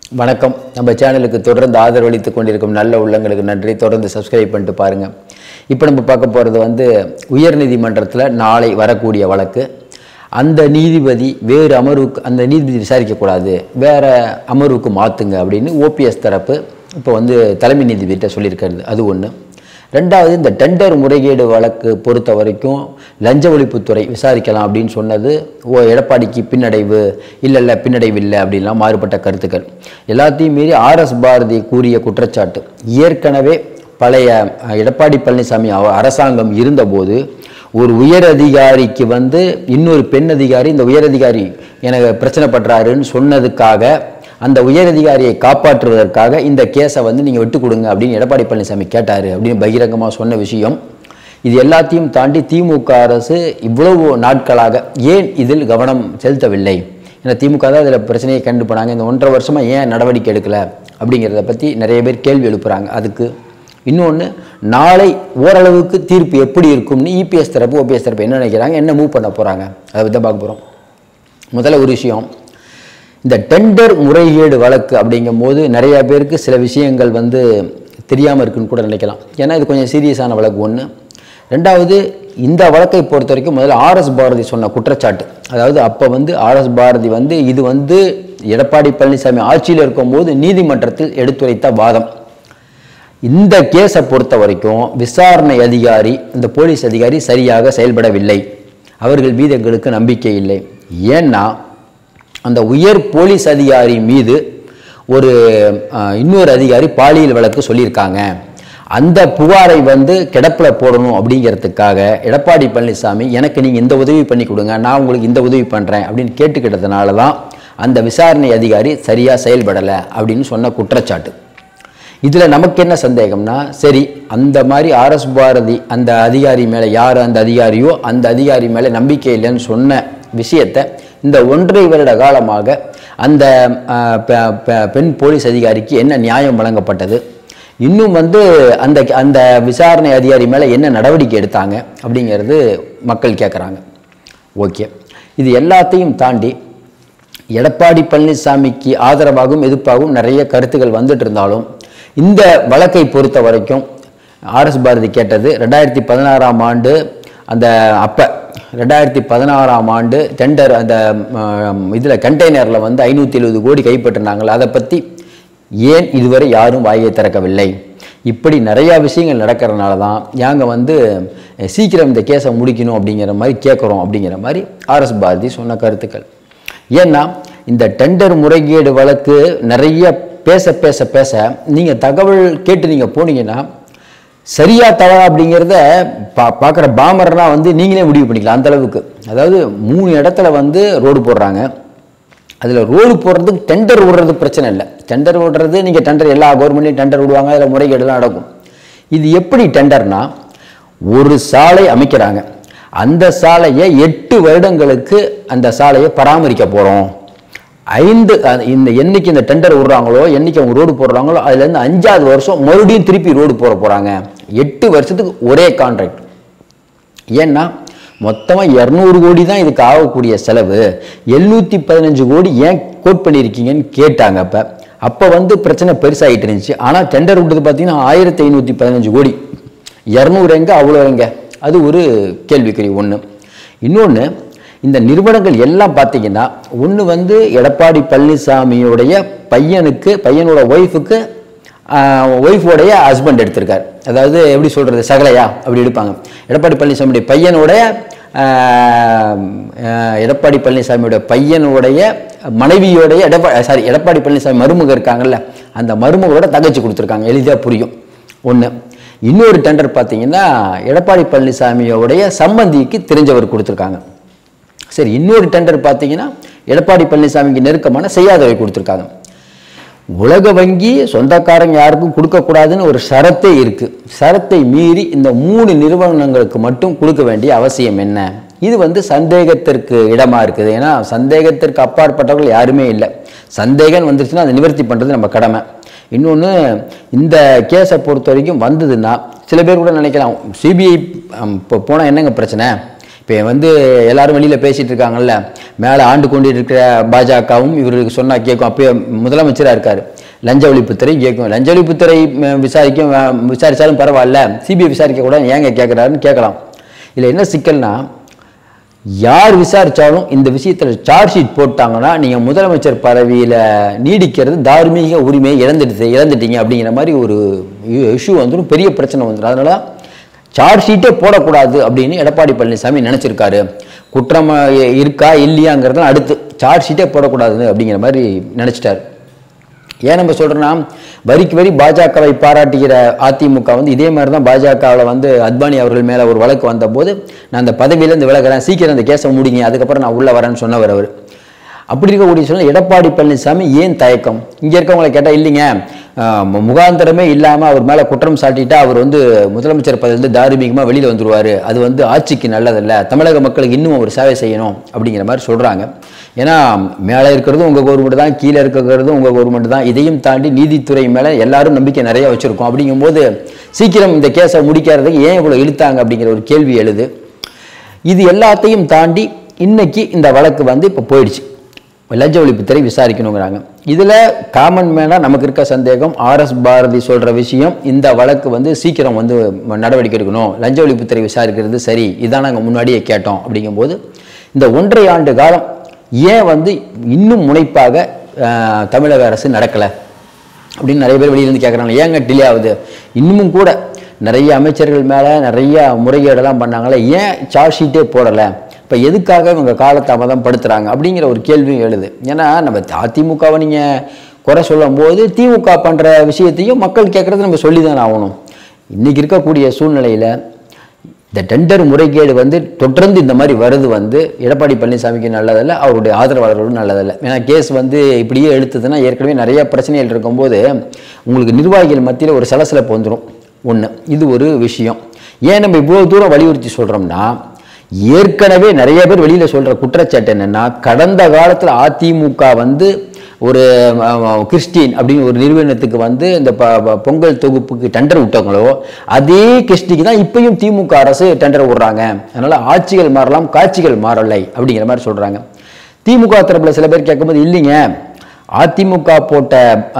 வணக்கம். நம்ம சேனலுக்கு தொடர்ந்து ஆதரவளித்துக் கொண்டிருக்கும் நல்ல உள்ளங்களுக்கு நன்றி. தொடர்ந்து சப்ஸ்கிரைப் பண்ணிட்டு பாருங்க. இப்போ நம்ம பார்க்க போகிறது உயர்நீதிமன்றத்தில் நாளை வரக்கூடிய வழக்கு. அந்த நீதிபதி வேறு அமர்வுக்கு அந்த நீதிபதி விசாரிக்கக்கூடாது, வேற அமர்வுக்கு மாற்றுங்க அப்படின்னு ஓபிஎஸ் தரப்பு இப்போ தலைமை நீதிபதிகிட்ட சொல்லியிருக்கிறது. அது ஒன்று. ரெண்டாவது, இந்த டெண்டர் முறைகேடு வழக்கு பொறுத்த வரைக்கும் லஞ்ச ஒழிப்புத்துறை விசாரிக்கலாம் அப்படின்னு சொன்னது எடப்பாடிக்கு பின்னடைவு இல்லை பின்னடைவு இல்லை அப்படின்லாம் மாறுபட்ட கருத்துக்கள். எல்லாத்தையும் மீறி ஆர்எஸ் பாரதி கூறிய குற்றச்சாட்டு, ஏற்கனவே பழைய எடப்பாடி பழனிசாமி அரசாங்கம் இருந்தபோது ஒரு உயர் அதிகாரிக்கு இன்னொரு பெண் அதிகாரி இந்த உயர் அதிகாரி எனக்கு பிரச்சனை பண்றாருன்னு சொன்னதுக்காக அந்த உயரதிகாரியை காப்பாற்றுவதற்காக இந்த கேஸை நீங்கள் விட்டு கொடுங்க அப்படின்னு எடப்பாடி பழனிசாமி கேட்டார் அப்படின்னு பகிரங்கமாக சொன்ன விஷயம். இது எல்லாத்தையும் தாண்டி திமுக அரசு இவ்வளவு நாட்களாக ஏன் இதில் கவனம் செலுத்தவில்லை? ஏன்னா திமுக தான் இதில் பிரச்சனையை கண்டு போனாங்க. இந்த 1.5 வருஷமாக ஏன் நடவடிக்கை எடுக்கலை அப்படிங்கிறத பற்றி நிறைய பேர் கேள்வி எழுப்புறாங்க. அதுக்கு இன்னொன்று, நாளை ஓரளவுக்கு தீர்ப்பு எப்படி இருக்கும்னு இபிஎஸ் தரப்பு ஓபிஎஸ் தரப்பு என்ன நினைக்கிறாங்க, என்ன மூவ் பண்ண போகிறாங்க, அதை பற்றி தான் பார்க்க போகிறோம். முதல்ல ஒரு விஷயம், இந்த டெண்டர் முறைகேடு வழக்கு அப்படிங்கும்போது நிறைய பேருக்கு சில விஷயங்கள் தெரியாமல் இருக்குன்னு கூட நினைக்கலாம். ஏன்னா இது கொஞ்சம் சீரியஸான வழக்கு ஒன்று. ரெண்டாவது, இந்த வழக்கை பொறுத்த வரைக்கும் முதல்ல ஆர்எஸ் பாரதி சொன்ன குற்றச்சாட்டு, அதாவது அப்போ ஆர்எஸ் பாரதி இது எடப்பாடி பழனிசாமி ஆட்சியில் இருக்கும்போது நீதிமன்றத்தில் எடுத்துரைத்த வாதம். இந்த கேஸை பொறுத்த வரைக்கும் விசாரணை அதிகாரி இந்த போலீஸ் அதிகாரி சரியாக செயல்படவில்லை, அவர்கள் மீது எங்களுக்கு நம்பிக்கை இல்லை. ஏன்னா அந்த உயர் போலீஸ் அதிகாரி மீது இன்னொரு அதிகாரி பாலியல் வழக்கு சொல்லியிருக்காங்க. அந்த புகாரை கிடப்பில் போடணும் அப்படிங்கிறதுக்காக எடப்பாடி பழனிசாமி எனக்கு நீங்கள் இந்த உதவி பண்ணி கொடுங்க, நான் உங்களுக்கு இந்த உதவி பண்ணுறேன் அப்படின்னு கேட்டுக்கிட்டதுனால தான் அந்த விசாரணை அதிகாரி சரியாக செயல்படலை அப்படின்னு சொன்ன குற்றச்சாட்டு. இதில் நமக்கு என்ன சந்தேகம்னா, சரி அந்த மாதிரி ஆர்எஸ் பாரதி அந்த அதிகாரி மேலே, யார் அந்த அதிகாரியோ அந்த அதிகாரி மேலே நம்பிக்கை இல்லைன்னு சொன்ன விஷயத்தை இந்த 1.5 வருட காலமாக அந்த பெண் போலீஸ் அதிகாரிக்கு என்ன நியாயம் வழங்கப்பட்டது, இன்னும் அந்த அந்த விசாரணை அதிகாரி மேலே என்ன நடவடிக்கை எடுத்தாங்க அப்படிங்கிறது மக்கள் கேட்குறாங்க. ஓகே, இது எல்லாத்தையும் தாண்டி எடப்பாடி பழனிசாமிக்கு ஆதரவாகவும் எதிர்ப்பாகவும் நிறைய கருத்துக்கள் வந்துட்டு இருந்தாலும் இந்த வழக்கை பொறுத்த வரைக்கும் ஆர்எஸ் பாரதி கேட்டது 2016ஆம் ஆண்டு அந்த 2016ஆம் ஆண்டு டெண்டர் அந்த இதில் கண்டெய்னரில் 570 கோடி கைப்பற்றினாங்களே, அதை பற்றி ஏன் இதுவரை யாரும் வாயை திறக்கவில்லை? இப்படி நிறையா விஷயங்கள் நடக்கிறதுனால தான் நாங்கள் சீக்கிரம் இந்த கேஸை முடிக்கணும் அப்படிங்கிற மாதிரி கேட்குறோம் அப்படிங்கிற மாதிரி ஆர்எஸ் பாரதி சொன்ன கருத்துக்கள். ஏன்னா இந்த டெண்டர் முறைகேடு வழக்கு நிறைய பேச பேச பேச நீங்கள் தகவல் கேட்டு நீங்கள் போனீங்கன்னா சரியா தவறா அப்படிங்கிறத பார்க்குற பாமரனா நீங்களே முடிவு பண்ணிக்கலாம் அந்த அளவுக்கு. அதாவது 3 இடத்துல ரோடு போடுறாங்க. அதில் ரோடு போடுறதுக்கு டெண்டர் விடுறது பிரச்சனை இல்லை. டெண்டர் விடுறது நீங்கள் டெண்டர் எல்லா கவர்மெண்ட்லையும் டெண்டர் விடுவாங்க, அதில் முறைகேடுலாம் நடக்கும். இது எப்படி டெண்டர்னா, ஒரு சாலை அமைக்கிறாங்க, அந்த சாலையை 8 வருடங்களுக்கு அந்த சாலையை பராமரிக்க போகிறோம். என்னைக்கு இந்த டெண்டர் விடுறாங்களோ, என்னைக்கு அவங்க ரோடு போடுறாங்களோ, அதுலேருந்து 5ஆவது வருஷம் மறுபடியும் திருப்பி ரோடு போகிறாங்க. 8 வருஷத்துக்கு ஒரே கான்ட்ராக்ட். ஏன்னா மொத்தமாக 200 கோடி தான் இதுக்கு ஆகக்கூடிய செலவு. 715 கோடி ஏன் கோட் பண்ணியிருக்கீங்கன்னு கேட்டாங்க. அப்போ பிரச்சனை பெருசாகிட்டு இருந்துச்சு. ஆனால் டெண்டர் விட்டது பார்த்தீங்கன்னா 1515 கோடி. 200 எங்க, அவ்வளோ எங்க? அது ஒரு கேள்விக்குறி ஒன்று. இன்னொன்று, இந்த நிறுவனங்கள் எல்லாம் பார்த்தீங்கன்னா ஒன்று எடப்பாடி பழனிசாமியோடைய பையனோட ஒய்ஃபோடைய ஹஸ்பண்ட் எடுத்திருக்கார். அதாவது எப்படி சொல்கிறது, சகலையா அப்படி எடுப்பாங்க. எடப்பாடி பழனிசாமியுடைய பையனுடைய மனைவியோடைய எடப்பாடி பழனிசாமி மருமக இருக்காங்கல்ல, அந்த மருமகளோட தகச்சு கொடுத்துருக்காங்க. எளிதாக புரியும். ஒன்று. இன்னொரு டெண்டர் பார்த்தீங்கன்னா எடப்பாடி பழனிசாமியோடைய சம்பந்திக்கு தெரிஞ்சவர் கொடுத்துருக்காங்க. சரி, இன்னொரு டெண்டர் பார்த்தீங்கன்னா எடப்பாடி பழனிசாமிக்கு நெருக்கமான செய்யாதவை கொடுத்துருக்காங்க. உலக வங்கி சொந்தக்காரங்க யாருக்கும் கொடுக்கக்கூடாதுன்னு ஒரு ஷரத்தே இருக்கு. ஷரத்தை மீறி இந்த 3 நிறுவனங்களுக்கு மட்டும் கொடுக்க வேண்டிய அவசியம் என்ன? இது சந்தேகத்திற்கு இடமா இருக்குது. ஏன்னா சந்தேகத்திற்கு அப்பாற்பட்டவர்கள் யாருமே இல்லை. சந்தேகம் வந்துருச்சுன்னா அதை நிவர்த்தி பண்ணுறது நம்ம கடமை. இன்னொன்று, இந்த கேஸை பொறுத்த வரைக்கும் வந்ததுன்னா சில பேர் கூட நினைக்கலாம், சிபிஐ போனால் என்னங்க பிரச்சனை, இப்போ வந்து எல்லாரும் வெளியில் பேசிகிட்டு இருக்காங்கல்ல, மேலே ஆண்டு கொண்டு இருக்கிற பாஜகவும் இவருக்கு சொன்னால் கேட்கும். அப்போயே முதலமைச்சராக இருக்கார். லஞ்ச ஒழிப்புத்துறை கேட்கும். லஞ்ச ஒழிப்புத்துறை விசாரித்தாலும் பரவாயில்ல, சிபிஐ விசாரிக்கக்கூடாது ஏங்க கேட்குறாருன்னு கேட்கலாம். இதில் என்ன சிக்கல்னா, யார் விசாரித்தாலும் இந்த விஷயத்தில் சார்ஜ் ஷீட் போட்டாங்கன்னா நீங்கள் முதலமைச்சர் பதவியில் நீடிக்கிறது தார்மீக உரிமையை இழந்துட்டீங்க அப்படிங்கிற மாதிரி ஒரு இஷ்யூ வந்துடும், பெரிய பிரச்சனை வந்துடும். அதனால சார்ஜ் ஷீட்டே போடக்கூடாது அப்படின்னு எடப்பாடி பழனிசாமி நினச்சிருக்காரு. குற்றம் இருக்கா இல்லையாங்கிறதுலாம் அடுத்து, சார்ஜ் ஷீட்டே போடக்கூடாது அப்படிங்கிற மாதிரி நினச்சிட்டார். ஏன் நம்ம சொல்கிறோன்னா, வரிக்கு வரி பாஜகவை பாராட்டுகிற அதிமுக வந்து இதே மாதிரி தான் பாஜகவில் வந்து அத்வானி அவர்கள் மேலே ஒரு வழக்கு வந்தபோது நான் அந்த பதவியிலேருந்து விலகிறேன், சீக்கிரம் அந்த கேஸை முடிங்க, அதுக்கப்புறம் நான் உள்ளே வரேன்னு சொன்னவர் அவர். அப்படி இருக்கக்கூடிய சொன்னால் எடப்பாடி பழனிசாமி ஏன் தயக்கம்? இங்கே இருக்கவங்களை கேட்டால் இல்லைங்க, முகாந்திரமே இல்லாமல் அவர் மேலே குற்றம் சாட்டிட்டா அவர் வந்து முதலமைச்சர் பதவியிலிருந்து தார்மீகமாக வெளியில் வந்துடுவார், அது வந்து ஆட்சிக்கு நல்லதில்லை, தமிழக மக்களுக்கு இன்னும் அவர் சேவை செய்யணும் அப்படிங்கிற மாதிரி சொல்கிறாங்க. ஏன்னா மேலே இருக்கிறதும் உங்கள் கவர்மெண்ட் தான், கீழே இருக்கிறதும் உங்கள் கவர்மெண்ட் தான். இதையும் தாண்டி நீதித்துறை மேலே எல்லாரும் நம்பிக்கை நிறைய வச்சுருக்கோம். அப்படிங்கும்போது சீக்கிரம் இந்த கேஸை முடிக்கிறதுக்கு ஏன் இவ்வளோ இழுத்தாங்க அப்படிங்கிற ஒரு கேள்வி எழுது. இது எல்லாத்தையும் தாண்டி இன்னைக்கு இந்த வழக்கு வந்து இப்போ போயிடுச்சு, லஞ்ச ஒழிப்புத்துறை விசாரிக்கணுங்கிறாங்க. இதில் காமன் மேனாக நமக்கு இருக்க சந்தேகம், ஆர்எஸ் பாரதி சொல்கிற விஷயம், இந்த வழக்கு வந்து சீக்கிரம் வந்து நடவடிக்கை எடுக்கணும், லஞ்ச ஒழிப்புத்துறை விசாரிக்கிறது சரி, இதான் நாங்கள் முன்னாடியே கேட்டோம். அப்படிங்கும்போது இந்த 1.5 ஆண்டு காலம் ஏன் வந்து இன்னும் முனைப்பாக தமிழக அரசு நடக்கலை அப்படின்னு நிறைய பேர் வெளியிலேருந்து கேட்குறாங்க. ஏங்க டிலே ஆகுது? இன்னமும் கூட நிறைய அமைச்சர்கள் மேலே நிறைய முறைகேடெல்லாம் பண்ணாங்களே, ஏன் சார்ஜ் ஷீட்டே போடலை? இப்போ எதுக்காக இவங்க காலதாமதம் படுத்துகிறாங்க அப்படிங்கிற ஒரு கேள்வியும் எழுது. ஏன்னா நம்ம அதிமுகவை நீங்கள் குறை சொல்லும் போது திமுக பண்ணுற விஷயத்தையும் மக்கள் கேட்குறது நம்ம சொல்லி தானே ஆகணும். இன்றைக்கி இருக்கக்கூடிய சூழ்நிலையில் இந்த டெண்டர் முறைகேடு வந்து தொடர்ந்து இந்த மாதிரி வருது வந்து எடப்பாடி பழனிசாமிக்கு நல்லதில்லை, அவருடைய ஆதரவாளர்களும் நல்லதில்லை. ஏன்னா கேஸ் வந்து இப்படியே எடுத்ததுன்னா ஏற்கனவே நிறைய பிரச்சனைகள் இருக்கும்போது உங்களுக்கு நிர்வாகிகள் மத்தியில் ஒரு சலசலப்பு வந்துடும் ஒன்று. இது ஒரு விஷயம். ஏன் நம்ம இவ்வளோ தூரம் வலியுறுத்தி சொல்கிறோம்னா, ஏற்கனவே நிறைய பேர் வெளியில் சொல்கிற குற்றச்சாட்டு என்னென்னா, கடந்த காலத்தில் அதிமுக வந்து ஒரு கிறிஸ்டின் அப்படின்னு ஒரு நிறுவனத்துக்கு வந்து இந்த பொங்கல் தொகுப்புக்கு டெண்டர் விட்டாங்களோ அதே கிறிஸ்டிக்கு தான் இப்பயும் திமுக அரசு டெண்டர் விடுறாங்க. அதனால் ஆட்சிகள் மாறலாம், காட்சிகள் மாறலை அப்படிங்கிற மாதிரி சொல்கிறாங்க. திமுக தரப்பில் சில பேர் கேட்கும்போது, இல்லைங்க, அதிமுக போட்ட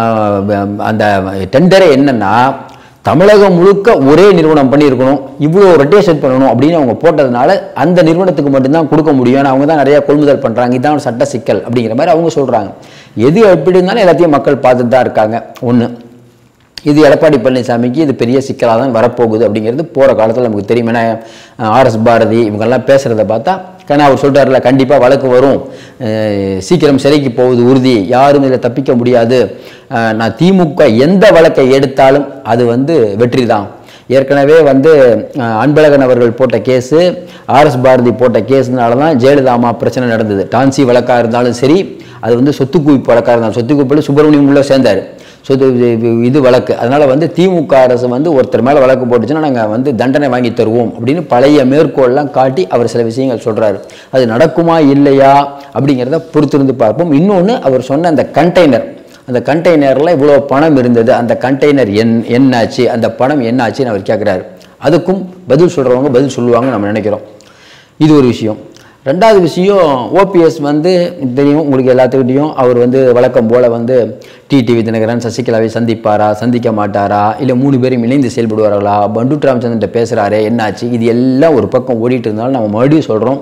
அந்த டெண்டரே என்னென்னா தமிழகம் முழுக்க ஒரே நிறுவனம் பண்ணியிருக்கணும், இவ்வளோ ரொட்டேஷன் பண்ணணும் அப்படின்னு அவங்க போட்டதுனால அந்த நிறுவனத்துக்கு மட்டும்தான் கொடுக்க முடியும், ஏன்னா அவங்க தான் நிறையா கொள்முதல் பண்ணுறாங்க, இதுதான் ஒரு சட்ட சிக்கல் அப்படிங்கிற மாதிரி அவங்க சொல்கிறாங்க. எது எப்படி இருந்தாலும் எல்லாத்தையும் மக்கள் பார்த்துட்டு தான் இருக்காங்க. ஒன்று, இது எடப்பாடி பழனிசாமிக்கு இது பெரிய சிக்கலாக தான் வரப்போகுது அப்படிங்கிறது போகிற காலத்தில் நமக்கு தெரியும். ஏன்னா ஆர்எஸ் பாரதி இவங்கெல்லாம் பேசுகிறத பார்த்தா, ஏன்னா அவர் சொல்கிறார்ல, கண்டிப்பாக வழக்கு வரும், சீக்கிரம் சிறைக்கு போகுது உறுதி, யாரும் இதில் தப்பிக்க முடியாது, நான் திமுக எந்த வழக்கை எடுத்தாலும் அது வந்து வெற்றி தான். ஏற்கனவே வந்து அன்பழகன் அவர்கள் போட்ட கேஸு, ஆர்எஸ் பாரதி போட்ட கேஸுனால தான் ஜெயலலிதா அம்மா பிரச்சனை நடந்தது. டான்சி வழக்காக இருந்தாலும் சரி, அது வந்து சொத்து குவிப்பு வழக்காக இருந்தாலும், சொத்து குவிப்பில் சுப்பிரமணியம் உள்ள சேர்ந்தார், சொத்து இது வழக்கு. அதனால் வந்து திமுக அரசு வந்து ஒருத்தர் மேலே வழக்கு போட்டுச்சுன்னா நாங்கள் வந்து தண்டனை வாங்கி தருவோம் அப்படின்னு பழைய மேற்கோள்லாம் காட்டி அவர் சில விஷயங்கள் சொல்கிறாரு. அது நடக்குமா இல்லையா அப்படிங்கிறத பொறுத்திருந்து பார்ப்போம். இன்னொன்று, அவர் சொன்ன அந்த கண்டெய்னர், அந்த கண்டெய்னரில் இவ்வளோ பணம் இருந்தது, அந்த கண்டெய்னர் என்னாச்சு, அந்த பணம் என்னாச்சுன்னு அவர் கேட்குறாரு. அதுக்கும் பதில் சொல்கிறவங்க பதில் சொல்லுவாங்க நம்ம நினைக்கிறோம். இது ஒரு விஷயம். ரெண்டாவது விஷயம், ஓபிஎஸ் வந்து தெரியும் உங்களுக்கு எல்லாத்துக்கிட்டையும், அவர் வந்து வழக்கம் போல் வந்து டிடிவி தினகரன் சசிகலாவை சந்திப்பாரா, சந்திக்க மாட்டாரா, இல்லை 3 பேரும் இணைந்து செயல்படுவார்களா, பண்டுட் ராமச்சந்திரன்ட்ட பேசுகிறாரே என்னாச்சு, இது எல்லாம் ஒரு பக்கம் ஓடிட்டு இருந்தாலும் நம்ம மறுபடியும் சொல்கிறோம்,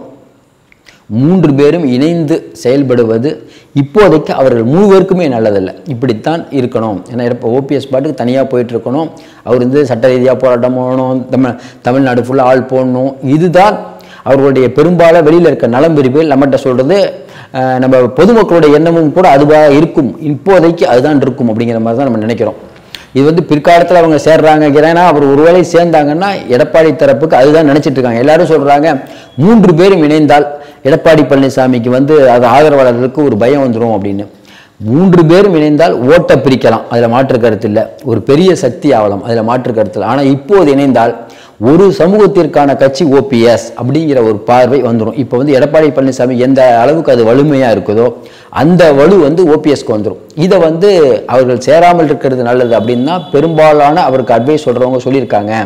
3 பேரும் இணைந்து செயல்படுவது இப்போதைக்கு அவர்கள் 3 பேருக்குமே நல்லதில்லை. இப்படித்தான் இருக்கணும். ஏன்னா இப்போ ஓபிஎஸ் பாட்டுக்கு தனியாக போயிட்டு இருக்கணும், அவர் வந்து சட்ட ரீதியாக போராட்டம் போகணும், தமிழ்நாடு ஃபுல்லாக ஆள் போடணும், இதுதான் அவர்களுடைய பெரும்பாலும் வெளியில் இருக்க நலம் பிரிவுகள் நம்மகிட்ட சொல்கிறது. நம்ம பொதுமக்களுடைய எண்ணமும் கூட அதுவாக இருக்கும், இப்போதைக்கு அதுதான் இருக்கும் அப்படிங்கிற மாதிரி தான் நம்ம நினைக்கிறோம். இது வந்து பிற்காலத்தில் அவங்க சேர்றாங்க, ஏன்னா அவர் ஒருவேளை சேர்ந்தாங்கன்னா எடப்பாடி தரப்புக்கு அதுதான் நினச்சிட்டு இருக்காங்க. எல்லாரும் சொல்கிறாங்க 3 பேரும் இணைந்தால் எடப்பாடி பழனிசாமிக்கு வந்து அது ஆதரவாளர்களுக்கு ஒரு பயம் வந்துடும் அப்படின்னு. 3 பேரும் இணைந்தால் ஓட்டை பிரிக்கலாம், அதில் மாற்று கருத்து இல்லை, ஒரு பெரிய சக்தி ஆகலாம், அதில் மாற்று கருத்து இல்லை. ஆனால் இப்போது இணைந்தால் ஒரு சமூகத்திற்கான கட்சி ஓபிஎஸ் அப்படிங்கிற ஒரு பார்வை வந்துடும். இப்போ வந்து எடப்பாடி பழனிசாமி எந்த அளவுக்கு அது வலிமையாக இருக்குதோ அந்த வலு வந்து ஓபிஎஸ்க்கு வந்துடும். இதை வந்து அவர்கள் சேராமல் இருக்கிறது நல்லது அப்படின்னு தான் பெரும்பாலான அவருக்கு அட்வைஸ் சொல்கிறவங்க சொல்லியிருக்காங்க.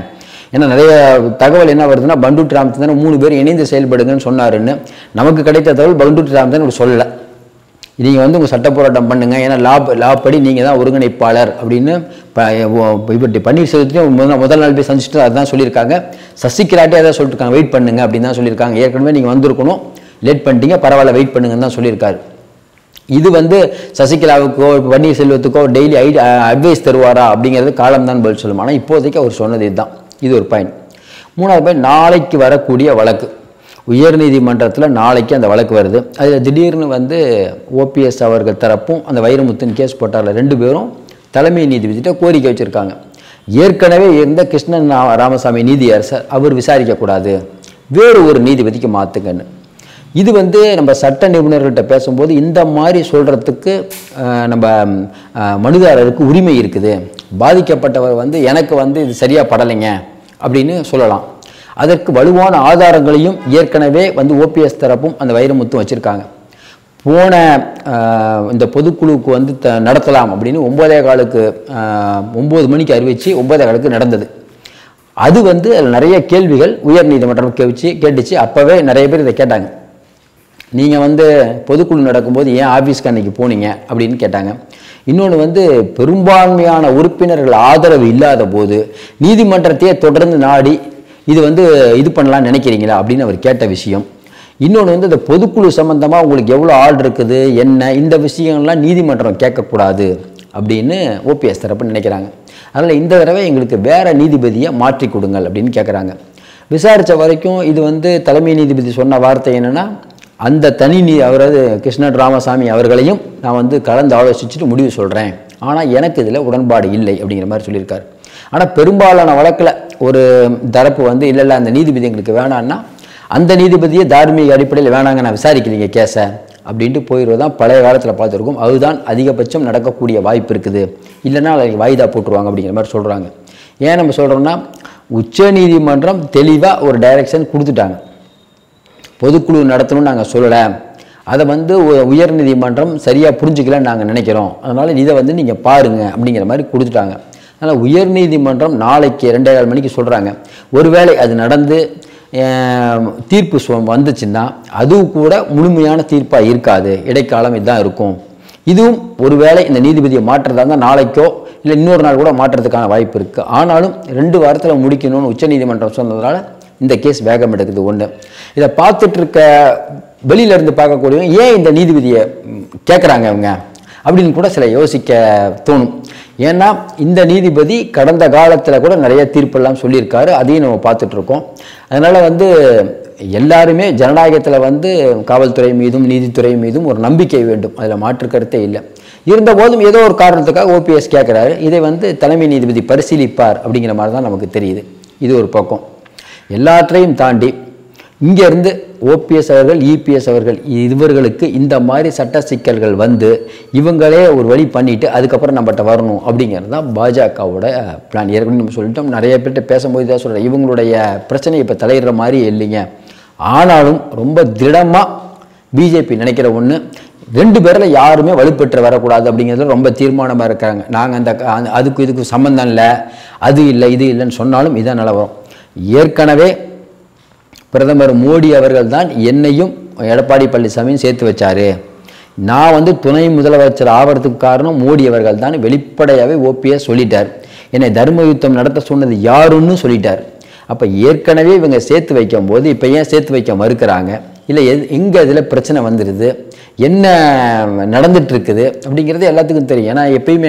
ஏன்னா நிறைய தகவல் என்ன வருதுன்னா பண்டூட்டி ராமச்சந்திரன் 3 பேர் இணைந்து செயல்படுங்கன்னு சொன்னாருன்னு. நமக்கு கிடைத்த தகவல் பண்டூட்டி ராமச்சந்திரன் சொல்லலை. நீங்கள் வந்து உங்கள் சட்ட போராட்டம் பண்ணுங்கள், ஏன்னா லா படி நீங்கள் தான் ஒருங்கிணைப்பாளர் அப்படின்னு இப்படி பன்னீர்செல்வத்தையும் முதல் நாள் போய் சந்திச்சுட்டு அதுதான் சொல்லியிருக்காங்க. சசிகலாட்டே அதான் சொல்லிட்டுருக்காங்க, வெயிட் பண்ணுங்க அப்படின்னு தான் சொல்லியிருக்காங்க. ஏற்கனவே நீங்கள் வந்திருக்கணும், லேட் பண்ணிட்டீங்க, பரவாயில்ல வெயிட் பண்ணுங்கன்னு தான் சொல்லியிருக்காரு. இது வந்து சசிகலாவுக்கோ பன்னீர்செல்வத்துக்கோ டெய்லி அட்வைஸ் தருவாரா அப்படிங்கிறது காலம் தான் பதில் சொல்லும். ஆனால் இப்போதைக்கு அவர் சொன்னது இதுதான். இது ஒரு பாயிண்ட். 3வது பாயிண்ட், நாளைக்கு வரக்கூடிய வழக்கு உயர்நீதிமன்றத்தில் நாளைக்கு அந்த வழக்கு வருது. அதில் திடீர்னு வந்து ஓபிஎஸ் அவர்கள் தரப்பும் அந்த வைரமுத்துன்னு கேஸ் போட்டார்ல 2 பேரும் தலைமை நீதிபதிகிட்ட கோரிக்கை வச்சுருக்காங்க. ஏற்கனவே இருந்த கிருஷ்ணன் ராமசாமி நீதியரசர் அவர் விசாரிக்கக்கூடாது, வேறு ஒரு நீதிபதிக்கு மாற்றுங்கன்னு. இது வந்து நம்ம சட்ட நிபுணர்கள்ட்ட பேசும்போது இந்த மாதிரி சொல்கிறதுக்கு நம்ம மனுதாரருக்கு உரிமை இருக்குது. பாதிக்கப்பட்டவர் வந்து எனக்கு வந்து இது சரியாக படலைங்க அப்படின்னு சொல்லலாம். அதற்கு வலுவான ஆதாரங்களையும் ஏற்கனவே வந்து ஓபிஎஸ் தரப்பும் அந்த வைரமுத்தும் வச்சுருக்காங்க. போன இந்த பொதுக்குழுவுக்கு வந்து நடத்தலாம் அப்படின்னு 9 மணிக்கு அறிவித்து 9:15 நடந்தது. அது வந்து அதில் நிறைய கேள்விகள் உயர்நீதிமன்றம் கேட்டுச்சு. அப்போவே நிறைய பேர் இதை கேட்டாங்க, நீங்கள் வந்து பொதுக்குழு நடக்கும்போது ஏன் ஆஃபீஸ்க்கு அன்றைக்கி போனீங்க அப்படின்னு கேட்டாங்க. இன்னொன்று வந்து பெரும்பான்மையான உறுப்பினர்கள் ஆதரவு இல்லாத போது நீதிமன்றத்தையே தொடர்ந்து நாடி இது வந்து இது பண்ணலான்னு நினைக்கிறீங்களா அப்படின்னு அவர் கேட்ட விஷயம். இன்னொன்று வந்து இந்த பொதுக்குழு சம்பந்தமாக உங்களுக்கு எவ்வளோ ஆள் இருக்குது என்ன, இந்த விஷயங்கள்லாம் நீதிமன்றம் கேட்கக்கூடாது அப்படின்னு ஓபிஎஸ் தரப்பு நினைக்கிறாங்க. அதனால் இந்த தடவை எங்களுக்கு வேறு நீதிபதியை மாற்றி கொடுங்கள் அப்படின்னு கேட்குறாங்க. விசாரித்த வரைக்கும் இது வந்து தலைமை நீதிபதி சொன்ன வார்த்தை என்னென்னா, அந்த தனி அவரது கிருஷ்ணன் ராமசாமி அவர்களையும் நான் வந்து கலந்து ஆலோசிச்சுட்டு முடிவு சொல்கிறேன், ஆனால் எனக்கு இதில் உடன்பாடு இல்லை அப்படிங்கிற மாதிரி சொல்லியிருக்காரு. ஆனால் பெரும்பாலான வழக்கில் ஒரு தரப்பு வந்து இல்லை அந்த நீதிபதி எங்களுக்கு வேணான்னா அந்த நீதிபதியை தார்மீக அடிப்படையில் வேணாங்க, நான் விசாரிக்கலைங்க கேஸை அப்படின்ட்டு போயிடுவதான் பழைய காலத்தில் பார்த்துருக்கோம். அதுதான் அதிகபட்சம் நடக்கக்கூடிய வாய்ப்பு இருக்குது. இல்லைன்னா அதை வாய்தா போட்டுருவாங்க அப்படிங்கிற மாதிரி சொல்கிறாங்க. ஏன் நம்ம சொல்கிறோம்னா, உச்ச நீதிமன்றம் தெளிவாக ஒரு டைரக்ஷன் கொடுத்துட்டாங்க, பொதுக்குழு நடத்தணும்னு நாங்கள் சொல்லலை, அதை வந்து உயர்நீதிமன்றம் சரியாக புரிஞ்சுக்கலன்னு நாங்கள் நினைக்கிறோம், அதனால் இதை வந்து நீங்கள் பாருங்கள் அப்படிங்கிற மாதிரி கொடுத்துட்டாங்க. அதனால் உயர்நீதிமன்றம் நாளைக்கு 2:15 மணிக்கு சொல்கிறாங்க. ஒருவேளை அது நடந்து தீர்ப்பு வந்துச்சுன்னா அதுவும் கூட முழுமையான தீர்ப்பாக இருக்காது, இடைக்காலம் இதுதான் இருக்கும். இதுவும் ஒருவேளை இந்த நீதிபதியை மாற்றுறதா இருந்தால் நாளைக்கோ இல்லை இன்னொரு நாள் கூட மாற்றுறதுக்கான வாய்ப்பு இருக்குது. ஆனாலும் 2 வாரத்தில் முடிக்கணும்னு உச்சநீதிமன்றம் சொன்னதுனால இந்த கேஸ் வேகம் எடுக்குது. ஒன்று, இதை பார்த்துட்டு இருக்க வெளியிலேருந்து பார்க்கக்கூடியவங்க ஏன் இந்த நீதிபதியை கேட்குறாங்க அவங்க அப்படின்னு கூட சில யோசிக்க தோணும். ஏன்னா இந்த நீதிபதி கடந்த காலத்தில் கூட நிறைய தீர்ப்பெல்லாம் சொல்லியிருக்காரு, அதையும் நம்ம பார்த்துட்ருக்கோம். அதனால் வந்து எல்லாருமே ஜனநாயகத்தில் வந்து காவல்துறை மீதும் நீதித்துறை மீதும் ஒரு நம்பிக்கை வேண்டும், அதில் மாற்று கருத்தே இல்லை. இருந்தபோதும் ஏதோ ஒரு காரணத்துக்காக ஓபிஎஸ் கேட்குறாரு, இதை வந்து தலைமை நீதிபதி பரிசீலிப்பார் அப்படிங்கிற மாதிரி தான் நமக்கு தெரியுது. இது ஒரு பக்கம். எல்லாற்றையும் தாண்டி இங்கேருந்து ஓபிஎஸ் அவர்கள் இபிஎஸ் அவர்கள் இவர்களுக்கு இந்த மாதிரி சட்ட சிக்கல்கள் வந்து இவங்களே ஒரு வழி பண்ணிவிட்டு அதுக்கப்புறம் நம்மகிட்ட வரணும் அப்படிங்கிறது தான் பாஜகவோட பிளான். ஏற்கனவே நம்ம சொல்லிட்டோம், நிறைய பேர்கிட்ட பேசும்போது தான் சொல்கிறேன், இவங்களுடைய பிரச்சனை இப்போ தலையிடுற மாதிரி இல்லைங்க. ஆனாலும் ரொம்ப திடமாக பிஜேபி நினைக்கிற ஒன்று, 2 பேரில் யாருமே வலுப்பெற்று வரக்கூடாது அப்படிங்கிறதுல ரொம்ப தீர்மானமாக இருக்காங்க. நாங்கள் அந்த அதுக்கு இதுக்கு சம்மந்தம் இல்லை, அது இல்லை இது இல்லைன்னு சொன்னாலும் இதான் நிலவரம். ஏற்கனவே பிரதமர் மோடி அவர்கள் தான் என்னையும் எடப்பாடி பழனிசாமியும் சேர்த்து வச்சாரு, நான் வந்து துணை முதலமைச்சர் ஆகிறதுக்கு காரணம் மோடி அவர்கள் தான் வெளிப்படையாகவே ஓபிஎஸ் சொல்லிட்டார், என்னை தர்ம யுத்தம் நடத்த சொன்னது யாருன்னு சொல்லிட்டார். அப்போ ஏற்கனவே இவங்க சேர்த்து வைக்கும் போது இப்போ ஏன் சேர்த்து வைக்க மறுக்கிறாங்க, இல்லை எங்கே இதில் பிரச்சனை வந்துடுது, என்ன நடந்துட்டுருக்குது அப்படிங்கிறது எல்லாத்துக்கும் தெரியும். ஏன்னா எப்பயுமே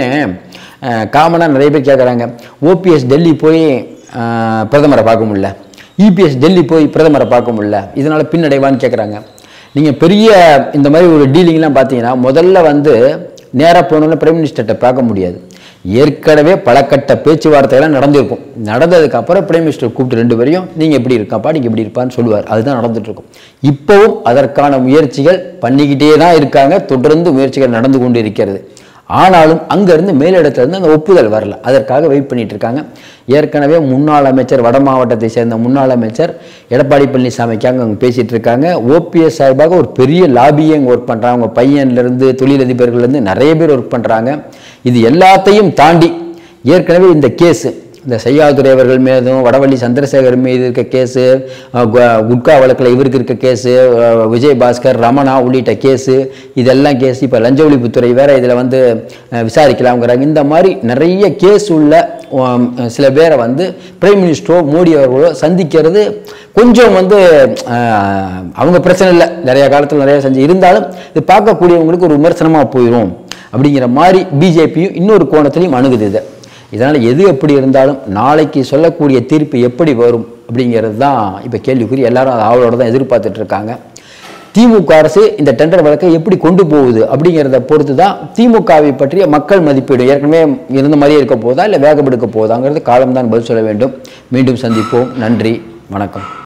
காமனாக நிறைய பேர் கேட்குறாங்க, ஓபிஎஸ் டெல்லி போய் பிரதமரை பார்க்க முடியல, இபிஎஸ் டெல்லி போய் பிரதமரை பார்க்க முடியல, இதனால் பின்னடைவான்னு கேட்குறாங்க. நீங்கள் பெரிய இந்த மாதிரி ஒரு டீலிங்லாம் பார்த்தீங்கன்னா முதல்ல வந்து நேராக போனோன்னு பிரைம் மினிஸ்டர்கிட்ட பார்க்க முடியாது. ஏற்கனவே பலகட்ட பேச்சுவார்த்தைகள்லாம் நடந்திருக்கும். நடந்ததுக்கப்புறம் பிரைம் மினிஸ்டர் கூப்பிட்டு 2 பேரையும் நீங்கள் எப்படி இருக்காப்பா நீங்கள் எப்படி இருப்பான்னு சொல்லுவார். அதுதான் நடந்துகிட்ருக்கும். இப்போவும் அதற்கான முயற்சிகள் பண்ணிக்கிட்டே தான் இருக்காங்க, தொடர்ந்து முயற்சிகள் நடந்து கொண்டு இருக்கிறது. ஆனாலும் அங்கேருந்து மேலிடத்துலேருந்து அந்த ஒப்புதல் வரல, அதற்காக வெயிட் பண்ணிட்டு இருக்காங்க. ஏற்கனவே முன்னாள் அமைச்சர் வட மாவட்டத்தை சேர்ந்த முன்னாள் அமைச்சர் எடப்பாடி பழனிசாமிக்காக அவங்க பேசிகிட்டு இருக்காங்க. ஓபிஎஸ் சார்பாக ஒரு பெரிய லாபியை அங்கே ஒர்க் பண்ணுறாங்க. அவங்க பையன்லேருந்து தொழிலதிபர்கள்லேருந்து நிறைய பேர் ஒர்க் பண்ணுறாங்க. இது எல்லாத்தையும் தாண்டி ஏற்கனவே இந்த கேஸு இந்த செய்யாதுரை அவர்கள் மீதும் வடவள்ளி சந்திரசேகர் மீது இருக்க கேஸு, குட்கா வழக்கில் இவருக்கு இருக்க கேஸு, விஜயபாஸ்கர், ரமணா உள்ளிட்ட கேஸு, இதெல்லாம் கேஸ். இப்போ லஞ்ச ஒழிப்புத்துறை வேற இதில் வந்து விசாரிக்கலாம்ங்கிறாங்க. இந்த மாதிரி நிறைய கேஸ் உள்ள சில பேரை வந்து பிரைம் மினிஸ்டரோ மோடி அவர்களோ சந்திக்கிறது கொஞ்சம் வந்து அவங்க பிரச்சனை இல்லை, நிறைய காலத்தில் நிறைய செஞ்சு இருந்தாலும் இது பார்க்கக்கூடியவங்களுக்கு ஒரு விமர்சனமாக போயிடும் அப்படிங்கிற மாதிரி பிஜேபியும் இன்னொரு கோணத்திலையும் அணுகுது இதை. இதனால் எது எப்படி இருந்தாலும் நாளைக்கு சொல்லக்கூடிய தீர்ப்பு எப்படி வரும் அப்படிங்கிறது தான் இப்போ கேள்விக்குறி. எல்லாரும் அதை ஆவலோட தான் எதிர்பார்த்துட்டு இருக்காங்க. திமுக அரசு இந்த டெண்டர் வழக்கை எப்படி கொண்டு போகுது அப்படிங்கிறத பொறுத்து தான் திமுகவை பற்றிய மக்கள் மதிப்பீடு ஏற்கனவே இருந்த மாதிரியே இருக்க போதா இல்லை வேகமெடுக்க போதாங்கிறது காலம்தான் பதில் சொல்ல வேண்டும். மீண்டும் சந்திப்போம். நன்றி, வணக்கம்.